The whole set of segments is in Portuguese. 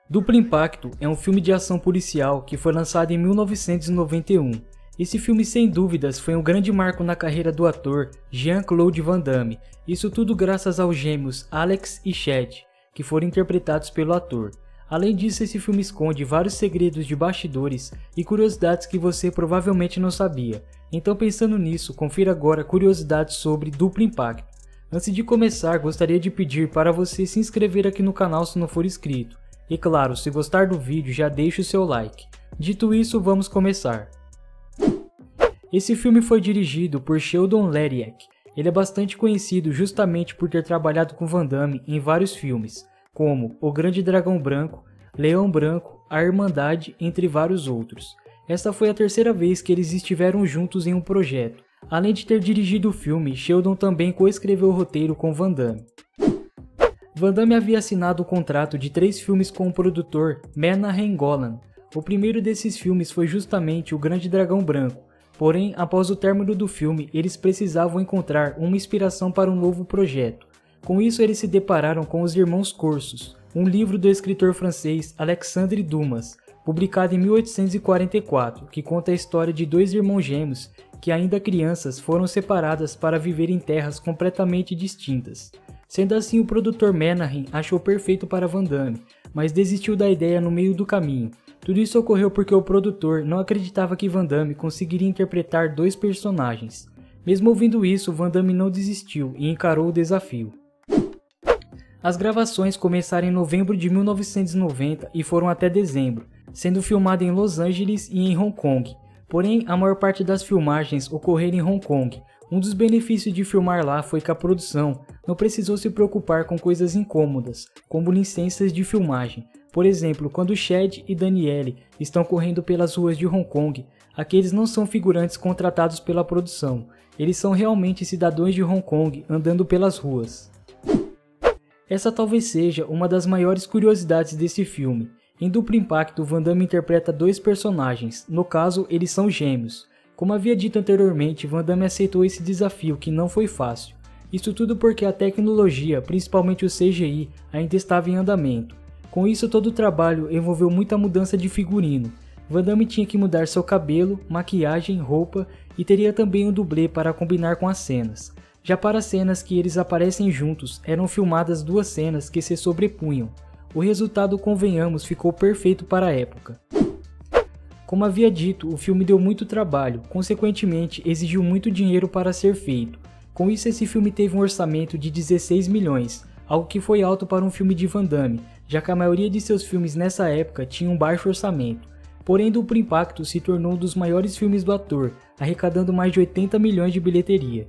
Duplo Impacto é um filme de ação policial que foi lançado em 1991. Esse filme sem dúvidas foi um grande marco na carreira do ator Jean-Claude Van Damme, isso tudo graças aos gêmeos Alex e Chad, que foram interpretados pelo ator. Além disso, esse filme esconde vários segredos de bastidores e curiosidades que você provavelmente não sabia. Então, pensando nisso, confira agora curiosidades sobre Duplo Impacto. Antes de começar, gostaria de pedir para você se inscrever aqui no canal se não for inscrito. E claro, se gostar do vídeo, já deixe o seu like. Dito isso, vamos começar. Esse filme foi dirigido por Sheldon Leariak. Ele é bastante conhecido justamente por ter trabalhado com Van Damme em vários filmes, como O Grande Dragão Branco, Leão Branco, A Irmandade, entre vários outros. Esta foi a terceira vez que eles estiveram juntos em um projeto. Além de ter dirigido o filme, Sheldon também coescreveu o roteiro com Van Damme. Van Damme havia assinado o contrato de 3 filmes com o produtor Menahem Golan. O primeiro desses filmes foi justamente O Grande Dragão Branco, porém, após o término do filme, eles precisavam encontrar uma inspiração para um novo projeto. Com isso, eles se depararam com Os Irmãos Corsos, um livro do escritor francês Alexandre Dumas, publicado em 1844, que conta a história de 2 irmãos gêmeos que, ainda crianças, foram separadas para viver em terras completamente distintas. Sendo assim, o produtor Menahem achou perfeito para Van Damme, mas desistiu da ideia no meio do caminho. Tudo isso ocorreu porque o produtor não acreditava que Van Damme conseguiria interpretar 2 personagens. Mesmo ouvindo isso, Van Damme não desistiu e encarou o desafio. As gravações começaram em novembro de 1990 e foram até dezembro, sendo filmado em Los Angeles e em Hong Kong. Porém, a maior parte das filmagens ocorreram em Hong Kong. Um dos benefícios de filmar lá foi que a produção não precisou se preocupar com coisas incômodas, como licenças de filmagem. Por exemplo, quando Chad e Danielle estão correndo pelas ruas de Hong Kong, aqueles não são figurantes contratados pela produção, eles são realmente cidadãos de Hong Kong andando pelas ruas. Essa talvez seja uma das maiores curiosidades desse filme. Em Duplo Impacto, Van Damme interpreta 2 personagens, no caso, eles são gêmeos. Como havia dito anteriormente, Van Damme aceitou esse desafio que não foi fácil. Isso tudo porque a tecnologia, principalmente o CGI, ainda estava em andamento. Com isso, todo o trabalho envolveu muita mudança de figurino. Van Damme tinha que mudar seu cabelo, maquiagem, roupa e teria também um dublê para combinar com as cenas. Já para as cenas que eles aparecem juntos, eram filmadas 2 cenas que se sobrepunham. O resultado, convenhamos, ficou perfeito para a época. Como havia dito, o filme deu muito trabalho, consequentemente exigiu muito dinheiro para ser feito. Com isso, esse filme teve um orçamento de 16 milhões, algo que foi alto para um filme de Van Damme, já que a maioria de seus filmes nessa época tinha um baixo orçamento. Porém, Duplo Impacto se tornou um dos maiores filmes do ator, arrecadando mais de 80 milhões de bilheteria.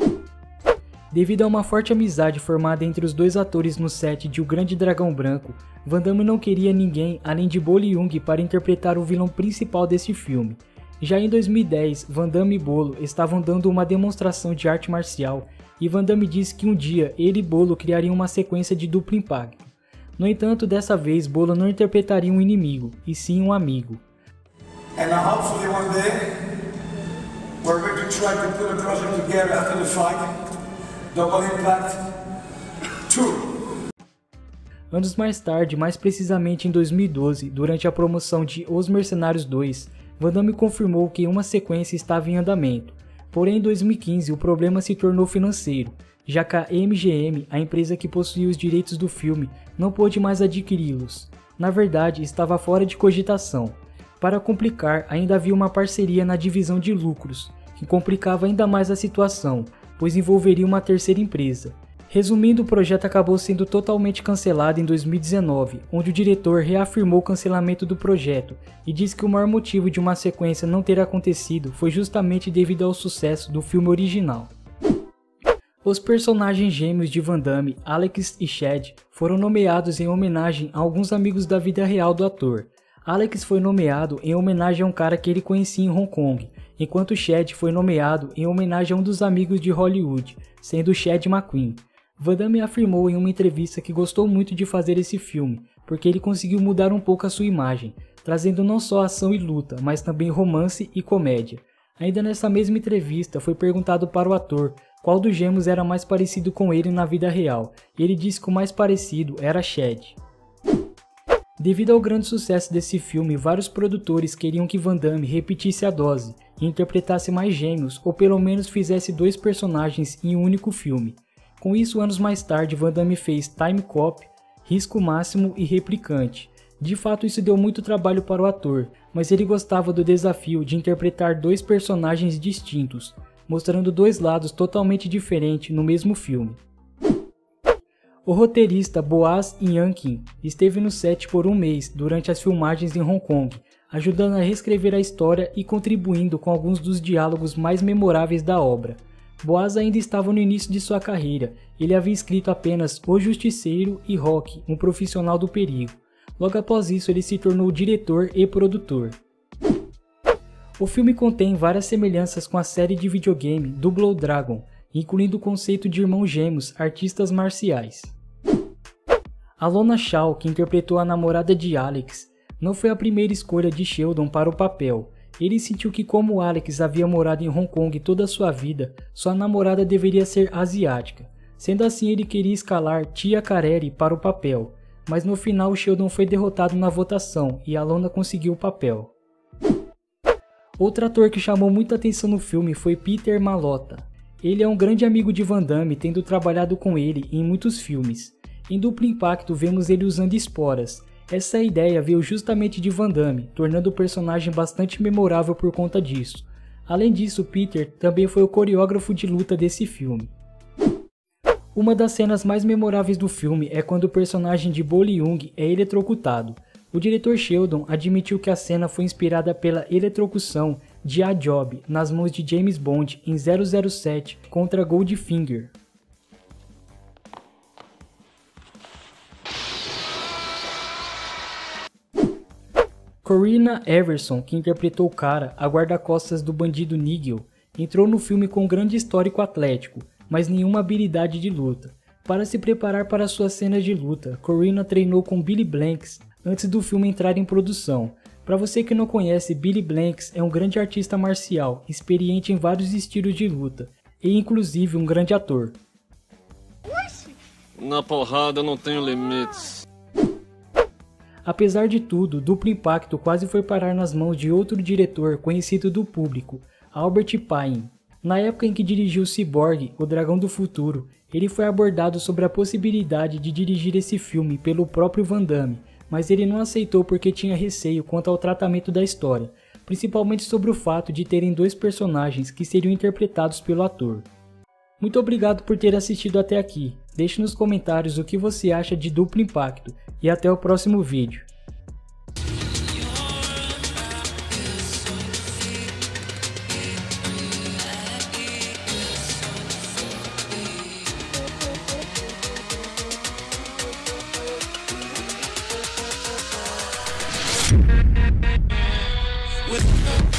Devido a uma forte amizade formada entre os 2 atores no set de O Grande Dragão Branco, Van Damme não queria ninguém além de Bolo Yeung para interpretar o vilão principal desse filme. Já em 2010, Van Damme e Bolo estavam dando uma demonstração de arte marcial e Van Damme disse que um dia ele e Bolo criariam uma sequência de Duplo Impacto. No entanto, dessa vez Bolo não interpretaria um inimigo, e sim um amigo. And hopefully one day we're going to try to put a project together after the fight. Double Impact 2. Anos mais tarde, mais precisamente em 2012, durante a promoção de Os Mercenários 2, Van Damme confirmou que uma sequência estava em andamento. Porém, em 2015, o problema se tornou financeiro, já que a MGM, a empresa que possuía os direitos do filme, não pôde mais adquiri-los. Na verdade, estava fora de cogitação. Para complicar, ainda havia uma parceria na divisão de lucros, que complicava ainda mais a situação, pois envolveria uma terceira empresa. Resumindo, o projeto acabou sendo totalmente cancelado em 2019, onde o diretor reafirmou o cancelamento do projeto e disse que o maior motivo de uma sequência não ter acontecido foi justamente devido ao sucesso do filme original. Os personagens gêmeos de Van Damme, Alex e Chad, foram nomeados em homenagem a alguns amigos da vida real do ator. Alex foi nomeado em homenagem a um cara que ele conhecia em Hong Kong, enquanto Chad foi nomeado em homenagem a um dos amigos de Hollywood, sendo Chad McQueen. Van Damme afirmou em uma entrevista que gostou muito de fazer esse filme, porque ele conseguiu mudar um pouco a sua imagem, trazendo não só ação e luta, mas também romance e comédia. Ainda nessa mesma entrevista, foi perguntado para o ator qual dos gêmeos era mais parecido com ele na vida real, e ele disse que o mais parecido era Chad. Devido ao grande sucesso desse filme, vários produtores queriam que Van Damme repetisse a dose e interpretasse mais gêmeos ou pelo menos fizesse 2 personagens em um único filme. Com isso, anos mais tarde, Van Damme fez Time Cop, Risco Máximo e Replicante. De fato, isso deu muito trabalho para o ator, mas ele gostava do desafio de interpretar 2 personagens distintos, mostrando 2 lados totalmente diferentes no mesmo filme. O roteirista Boaz Yankin esteve no set por um mês durante as filmagens em Hong Kong, ajudando a reescrever a história e contribuindo com alguns dos diálogos mais memoráveis da obra. Boaz ainda estava no início de sua carreira, ele havia escrito apenas O Justiceiro e Rock, um profissional do perigo. Logo após isso, ele se tornou diretor e produtor. O filme contém várias semelhanças com a série de videogame Double Dragon, incluindo o conceito de irmãos gêmeos, artistas marciais. Alona Shaw, que interpretou a namorada de Alex, não foi a primeira escolha de Sheldon para o papel. Ele sentiu que, como Alex havia morado em Hong Kong toda a sua vida, sua namorada deveria ser asiática. Sendo assim, ele queria escalar Tia Carrere para o papel, mas no final Sheldon foi derrotado na votação e Alona conseguiu o papel. Outro ator que chamou muita atenção no filme foi Peter Malhotra. Ele é um grande amigo de Van Damme, tendo trabalhado com ele em muitos filmes. Em Duplo Impacto vemos ele usando esporas. Essa ideia veio justamente de Van Damme, tornando o personagem bastante memorável por conta disso. Além disso, Peter também foi o coreógrafo de luta desse filme. Uma das cenas mais memoráveis do filme é quando o personagem de Bo Leung é eletrocutado. O diretor Sheldon admitiu que a cena foi inspirada pela eletrocução de A Job nas mãos de James Bond em 007 contra Goldfinger. Corinna Everson, que interpretou Cara, a guarda-costas do bandido Nigel, entrou no filme com um grande histórico atlético, mas nenhuma habilidade de luta. Para se preparar para suas cenas de luta, Corinna treinou com Billy Blanks antes do filme entrar em produção. Para você que não conhece, Billy Blanks é um grande artista marcial, experiente em vários estilos de luta, e inclusive um grande ator. Na porrada eu não tenho limites. Apesar de tudo, Duplo Impacto quase foi parar nas mãos de outro diretor conhecido do público, Albert Pyun. Na época em que dirigiu Cyborg, O Dragão do Futuro, ele foi abordado sobre a possibilidade de dirigir esse filme pelo próprio Van Damme, mas ele não aceitou porque tinha receio quanto ao tratamento da história, principalmente sobre o fato de terem 2 personagens que seriam interpretados pelo ator. Muito obrigado por ter assistido até aqui, deixe nos comentários o que você acha de Duplo Impacto e até o próximo vídeo. With